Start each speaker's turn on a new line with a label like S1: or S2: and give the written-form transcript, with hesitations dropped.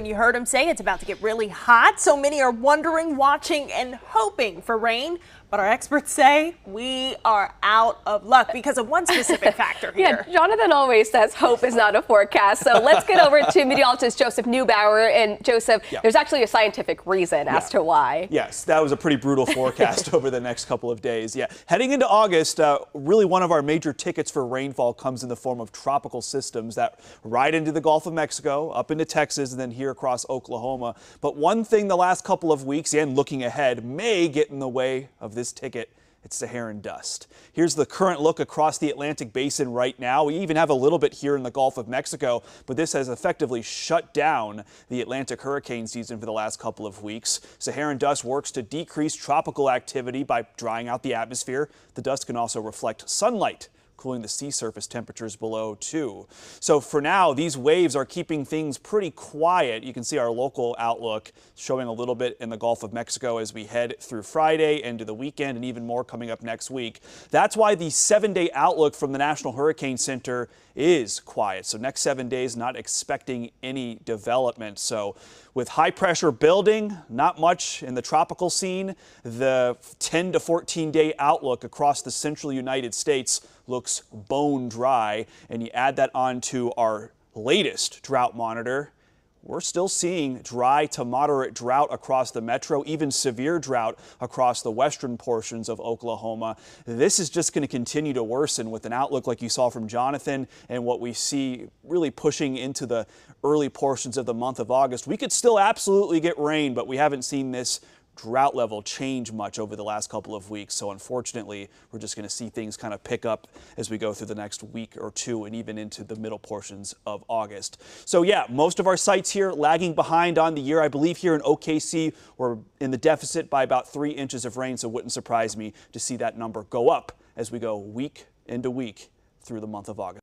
S1: You heard him say it's about to get really hot, so many are wondering, watching, and hoping for rain. But our experts say we are out of luck because of one specific factor here.
S2: Yeah, Jonathan always says hope is not a forecast. So let's get over to meteorologist Joseph Neubauer. And Joseph, there's actually a scientific reason as to why.
S3: Yes, that was a pretty brutal forecast over the next couple of days. Yeah, heading into August, really one of our major tickets for rainfall comes in the form of tropical systems that ride into the Gulf of Mexico, up into Texas, and then here across Oklahoma. But one thing the last couple of weeks and looking ahead may get in the way of this ticket. It's Saharan dust. Here's the current look across the Atlantic basin right now. We even have a little bit here in the Gulf of Mexico, but this has effectively shut down the Atlantic hurricane season for the last couple of weeks. Saharan dust works to decrease tropical activity by drying out the atmosphere. The dust can also reflect sunlight, cooling the sea surface temperatures below too. So for now, these waves are keeping things pretty quiet. You can see our local outlook showing a little bit in the Gulf of Mexico as we head through Friday into the weekend, and even more coming up next week. That's why the 7-day outlook from the National Hurricane Center is quiet. So next 7 days, not expecting any development. So with high pressure building, not much in the tropical scene, the 10 to 14 day outlook across the central United States looks bone dry. And you add that onto our latest drought monitor, we're still seeing dry to moderate drought across the metro, even severe drought across the western portions of Oklahoma. This is just going to continue to worsen with an outlook like you saw from Jonathan and what we see really pushing into the early portions of the month of August. We could still absolutely get rain, but we haven't seen this drought level change much over the last couple of weeks. So unfortunately, we're just going to see things kind of pick up as we go through the next week or two and even into the middle portions of August. So yeah, most of our sites here lagging behind on the year. I believe here in OKC, we're in the deficit by about 3 inches of rain. So it wouldn't surprise me to see that number go up as we go week into week through the month of August.